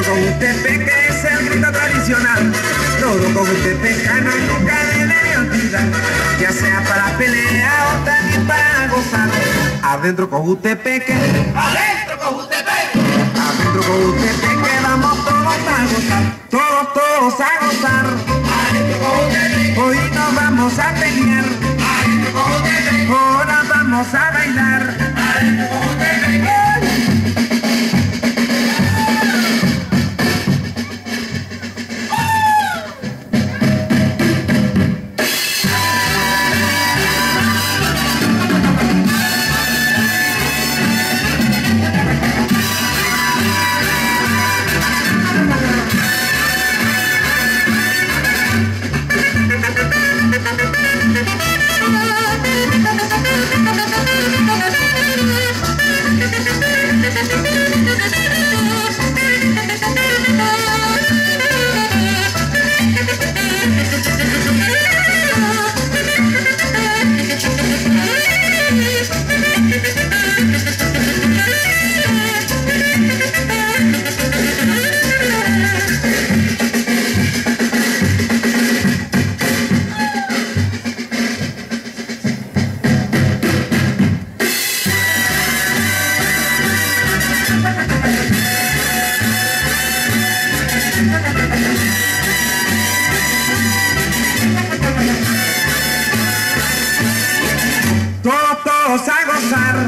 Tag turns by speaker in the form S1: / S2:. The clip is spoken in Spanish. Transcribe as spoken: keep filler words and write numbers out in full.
S1: con Ustepec, que es el rito tradicional. Todo con Ustepec, no nunca debe olvidar, ya sea para pelea o también para gozar. Adentro con Ustepec,
S2: adentro con Ustepec,
S1: adentro con Ustepec, que vamos todos a gozar, todos, todos a gozar.
S2: adentro con Ustepec,
S1: Hoy nos vamos a pelear,
S2: adentro con Ustepec,
S1: ahora vamos a bailar.
S2: adentro con Ustepec.
S1: Todos, todos a gozar.